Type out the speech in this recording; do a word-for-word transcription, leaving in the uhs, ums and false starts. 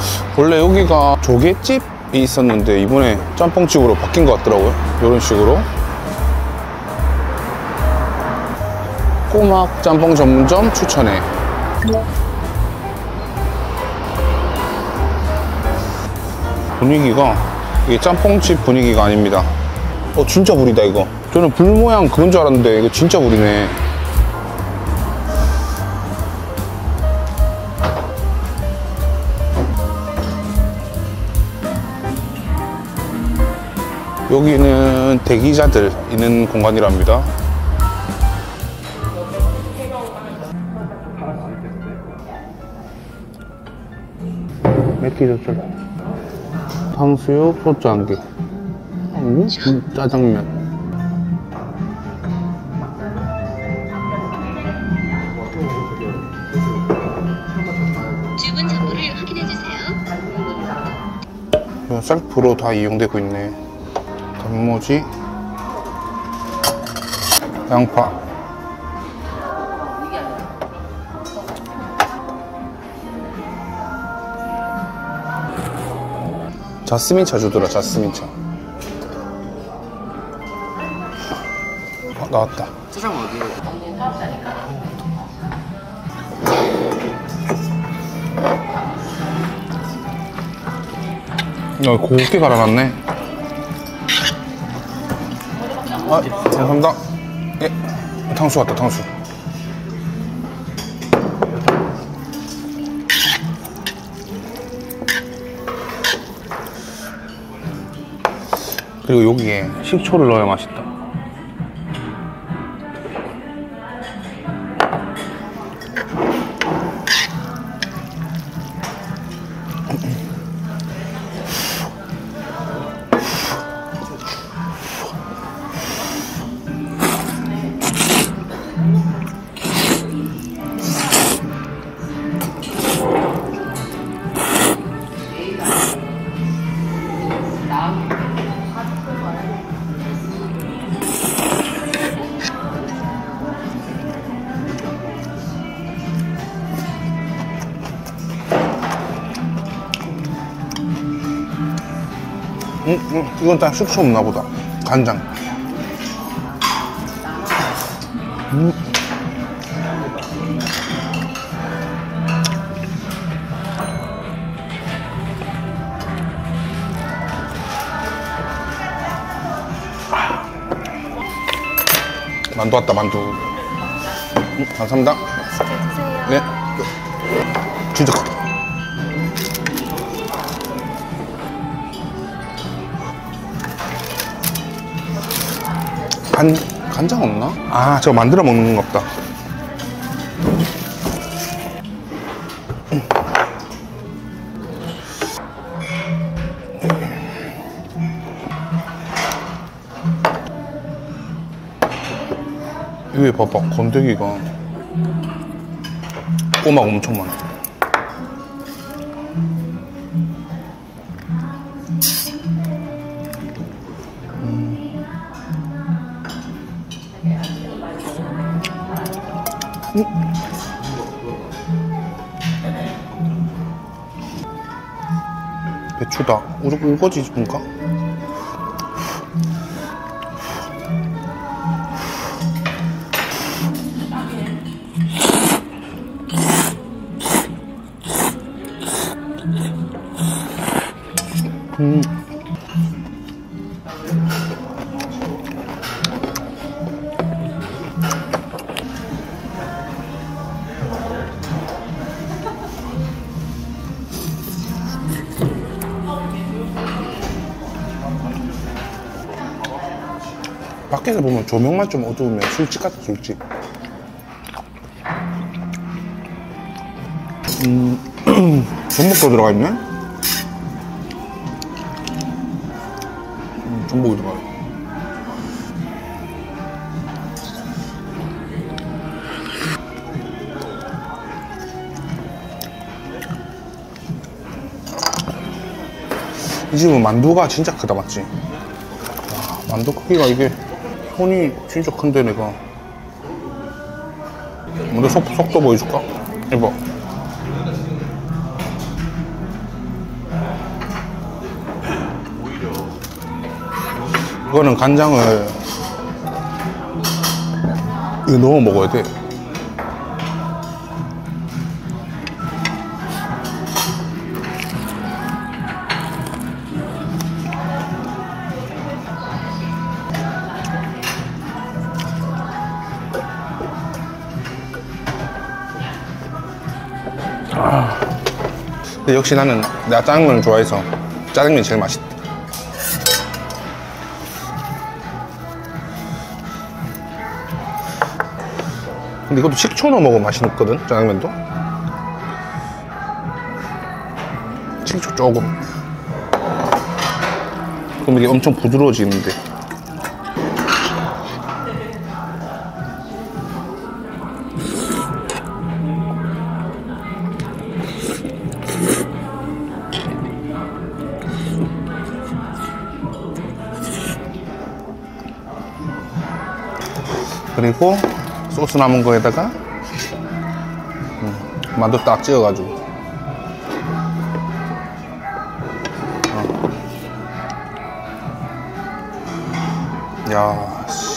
원래 여기가 조개집이 있었는데 이번에 짬뽕집으로 바뀐 것 같더라고요. 이런 식으로. 꼬막 짬뽕 전문점 추천해. 분위기가 이게 짬뽕집 분위기가 아닙니다. 어 진짜 불이다 이거. 저는 불 모양 그건 줄 알았는데 이거 진짜 불이네. 여기는 대기자들 있는 공간이랍니다. 맵기 조절. 탕수육, 소주 한 개. 음, 짜장면. 주문 정보를 확인해주세요. 셀프로 다 이용되고 있네. 단무지, 양파, 자스민차 주더라. 자스민차. 어, 나왔다. 짜장면 어디에? 야, 곱게 갈아놨네. 아, 감사합니다. 예, 탕수 왔다, 탕수. 그리고 여기에 식초를 넣어야 맛있다. 음, 음, 이건 다 숙소 없나 보다. 간장. 음. 만두 왔다, 만두. 음, 감사합니다. 맛있게 드세요. 네. 진짜 크다. 간, 간장 없나? 아, 저거 만들어 먹는 건가 보다. 음. 위에 봐봐, 건더기가 꼬막 엄청 많아. 음. 배추다. 우, 우거지인가? 음. 밖에서 보면 조명만 좀 어두우면 술집 같아, 술집. 음, 전복도 들어가 있네? 음, 전복이 들어가 있네. 이 집은 만두가 진짜 크다, 맞지? 와, 만두 크기가 이게 손이 진짜 큰데 내가. 먼저 속, 속도 보여줄까? 이봐. 이거는 간장을 이거 넣어 먹어야 돼. 아. 근데 역시 나는 내가 짜장면을 좋아해서 짜장면이 제일 맛있다. 근데 이것도 식초 넣어 먹으면 맛있거든, 짜장면도. 식초 조금. 그럼 이게 엄청 부드러워지는데. 그리고 소스 남은 거에다가 음, 만두 딱 찍어가지고 어. 야, 씨.